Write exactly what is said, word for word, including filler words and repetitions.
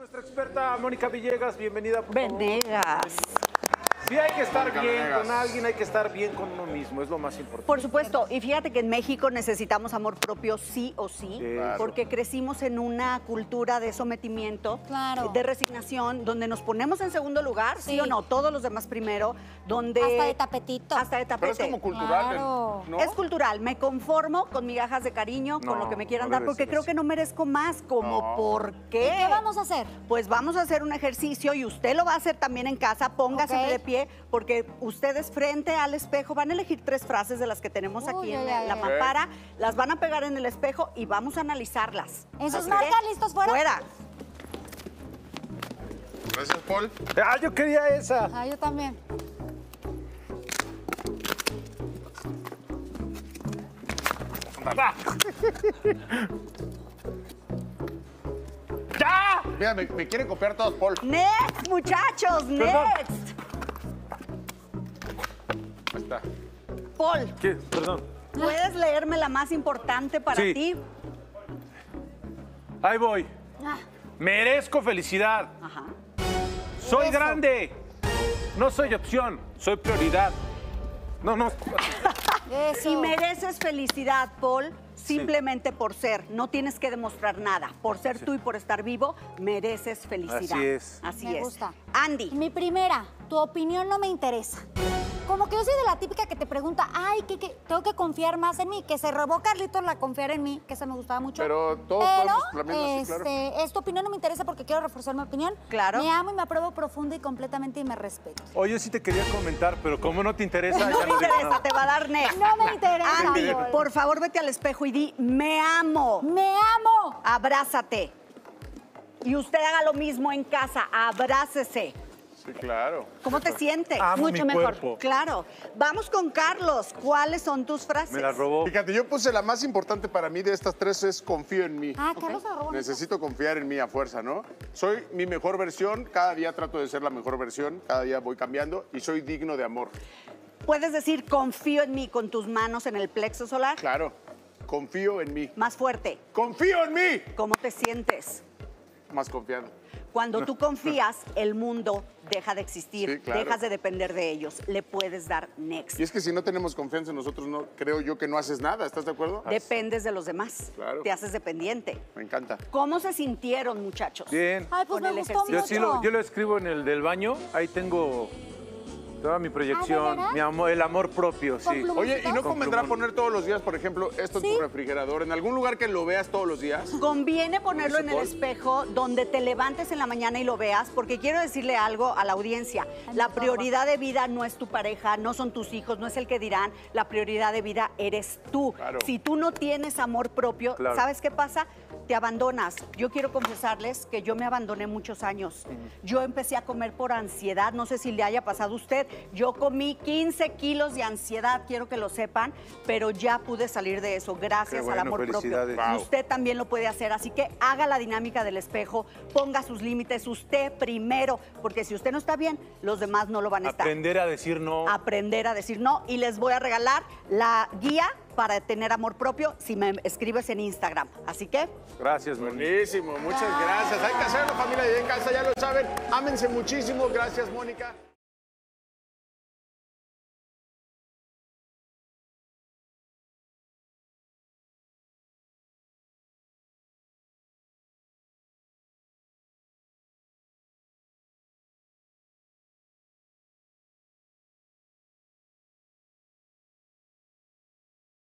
nuestra experta Mónica Villegas, bienvenida. Por Venegas. Sí, hay que estar Mónica bien Venegas. con alguien, hay que estar bien con uno mismo, es lo más importante. Por supuesto, y fíjate que en México necesitamos amor propio sí o sí, Claro. porque crecimos en una cultura de sometimiento, Claro. de resignación, donde nos ponemos en segundo lugar, sí, Sí. o no, todos los demás primero, donde... Hasta de tapetito. Hasta de Pero tapete. es como cultural, Claro. ¿no? Es cultural, me conformo con migajas de cariño, con No, lo que me quieran no dar, debe porque ser creo así. que no merezco más, como No. ¿por ¿Y qué? qué vamos a hacer? Pues vamos a hacer un ejercicio y usted lo va a hacer también en casa, póngase Ok. de pie, porque ustedes frente al espejo van a elegir tres frases de las que tenemos Uy, aquí en ay, la, ay, la ay. mampara, las van a pegar en el espejo y vamos a analizarlas. ¿En sus ¿Ok? marcas listos fuera? Fuera. Gracias, Paul. Ah, yo quería esa. Ah, yo también. Va. ¡Ya! Mira, me, me quieren copiar todos, Paul. Next, muchachos, Perdón. next. Ahí está. Paul, ¿Qué? Perdón. ¿puedes leerme la más importante para Sí. ti? Ahí voy. Ah, Merezco felicidad. Ajá. Soy Eso. grande. No soy opción, soy prioridad. No, no. eso. Y mereces felicidad, Paul, simplemente por ser. No tienes que demostrar nada. Por ser tú y por estar vivo, mereces felicidad. Así es. Así Me es. gusta. Andy. Mi primera, tu opinión no me interesa. Como que yo soy de la típica que te pregunta, ay, que, que tengo que confiar más en mí, que se robó Carlitos la confiar en mí, que esa me gustaba mucho. Pero todos Pero, podemos la misma, sí, claro. este, es tu opinión no me interesa porque quiero reforzar mi opinión. Claro. Me amo y me apruebo profunda y completamente y me respeto. Oye, sí te quería comentar, pero como no te interesa, No ya te no digo interesa, nada. te va a dar next. No me interesa. Andy, Paul. por favor, vete al espejo y di, me amo. Me amo. Abrázate. Y usted haga lo mismo en casa, abrácese. Sí, claro. ¿Cómo te sientes? Amo Mucho mi mejor. cuerpo. Claro. Vamos con Carlos. ¿Cuáles son tus frases? Me la robó. Fíjate, yo puse la más importante para mí de estas tres es confío en mí. Ah, Carlos se robó. Necesito confiar en mí a fuerza, ¿no? Soy mi mejor versión, cada día trato de ser la mejor versión, cada día voy cambiando y soy digno de amor. Puedes decir, confío en mí con tus manos en el plexo solar. Claro, confío en mí. Más fuerte. ¡Confío en mí! ¿Cómo te sientes? Más confiado. Cuando tú confías, el mundo deja de existir, Sí, claro. dejas de depender de ellos. Le puedes dar next. Y es que si no tenemos confianza en nosotros, no creo yo que no haces nada, ¿estás de acuerdo? Dependes de los demás. Claro. Te haces dependiente. Me encanta. ¿Cómo se sintieron, muchachos? Bien. Ay, pues Con me el gustó ejercicio. Yo mucho. sí lo, yo lo escribo en el del baño. Ahí tengo toda mi proyección, veras? mi amor, el amor propio, ¿Con sí. pluma? Oye, ¿y no Con convendrá plumón. poner todos los días, por ejemplo, esto en Sí. tu refrigerador, en algún lugar que lo veas todos los días? Conviene ponerlo en el Paul? espejo donde te levantes en la mañana y lo veas, porque quiero decirle algo a la audiencia. Ay, La mi prioridad de vida no es tu pareja, no son tus hijos, no es el que dirán. La prioridad de vida eres tú. Claro. Si tú no tienes amor propio, Claro. ¿sabes qué pasa? Te abandonas. Yo quiero confesarles que yo me abandoné muchos años. Yo empecé a comer por ansiedad, no sé si le haya pasado a usted. Yo comí quince kilos de ansiedad, quiero que lo sepan, pero ya pude salir de eso gracias Qué bueno, al amor propio. felicidades. Wow. Usted también lo puede hacer, así que haga la dinámica del espejo, ponga sus límites usted primero, porque si usted no está bien, los demás no lo van a estar. Aprender a decir no. Aprender a decir no, y les voy a regalar la guía para tener amor propio si me escribes en Instagram. Así que Gracias, Moni. Buenísimo, muchas gracias. Hay que hacerlo, familia de en casa, ya lo saben. Ámense muchísimo. Gracias, Mónica.